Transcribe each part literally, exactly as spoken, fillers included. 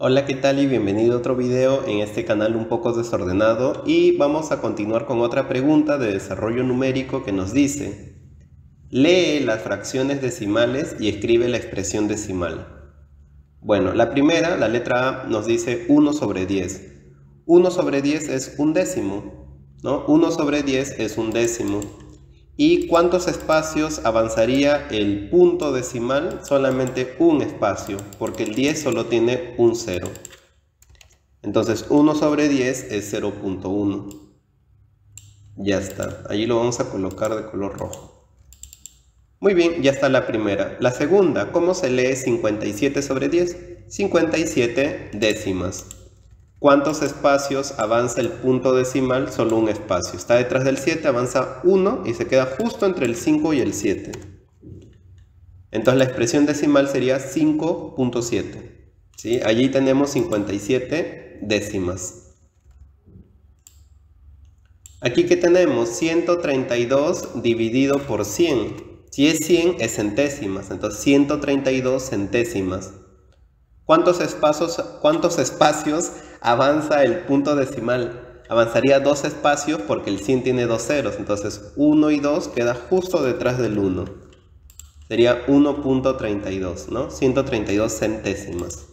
Hola, ¿qué tal? Y bienvenido a otro video en este canal un poco desordenado, y vamos a continuar con otra pregunta de desarrollo numérico que nos dice: lee las fracciones decimales y escribe la expresión decimal. Bueno, la primera, la letra A, nos dice uno sobre diez. uno sobre diez es un décimo, ¿no? uno sobre diez es un décimo. ¿Y cuántos espacios avanzaría el punto decimal? Solamente un espacio, porque el diez solo tiene un cero. Entonces uno sobre diez es cero punto uno. Ya está, allí lo vamos a colocar de color rojo. Muy bien, ya está la primera. La segunda, ¿cómo se lee cincuenta y siete sobre diez? cincuenta y siete décimas. ¿Cuántos espacios avanza el punto decimal? Solo un espacio. Está detrás del siete, avanza uno y se queda justo entre el cinco y el siete. Entonces la expresión decimal sería cinco punto siete. ¿Sí? Allí tenemos cincuenta y siete décimas. Aquí que tenemos ciento treinta y dos dividido por cien. Si es cien es centésimas, entonces ciento treinta y dos centésimas. ¿Cuántos espacios, cuántos espacios avanza el punto decimal? Avanzaría dos espacios porque el cien tiene dos ceros, entonces uno y dos queda justo detrás del uno. Sería uno punto treinta y dos, ¿no? ciento treinta y dos centésimas.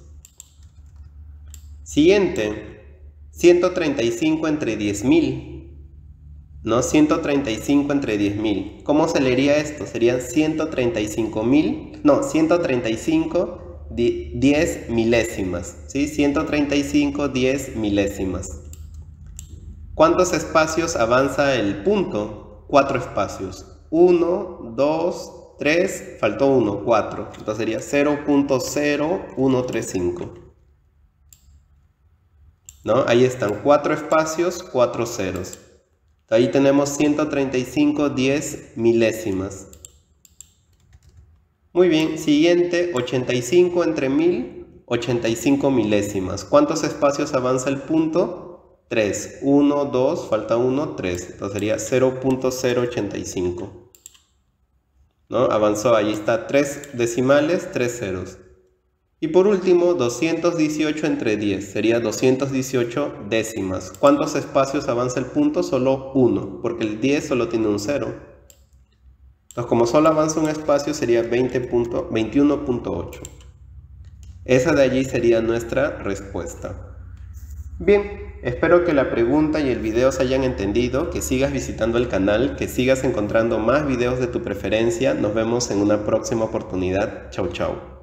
Siguiente, ciento treinta y cinco entre diez mil, ¿no? ciento treinta y cinco entre diez mil. ¿Cómo se leería esto? Serían ciento treinta y cinco mil, no, ciento treinta y cinco diez milésimas, ¿sí? ciento treinta y cinco diez milésimas. ¿Cuántos espacios avanza el punto? cuatro espacios. uno, dos, tres, faltó uno, cuatro. Entonces sería cero punto cero uno tres cinco. ¿No? Ahí están cuatro espacios, cuatro ceros. Ahí tenemos ciento treinta y cinco diez milésimas. Muy bien, siguiente, ochenta y cinco entre mil, ochenta y cinco milésimas. ¿Cuántos espacios avanza el punto? tres. uno, dos, falta uno, tres. Entonces sería cero punto cero ochenta y cinco. ¿No? Avanzó, ahí está tres decimales, tres ceros. Y por último, doscientos dieciocho entre diez. Sería doscientos dieciocho décimas. ¿Cuántos espacios avanza el punto? Solo uno, porque el diez solo tiene un cero. Entonces, como solo avanza un espacio, sería veintiuno punto ocho. Esa de allí sería nuestra respuesta. Bien, espero que la pregunta y el video se hayan entendido, que sigas visitando el canal, que sigas encontrando más videos de tu preferencia. Nos vemos en una próxima oportunidad. Chau, chau.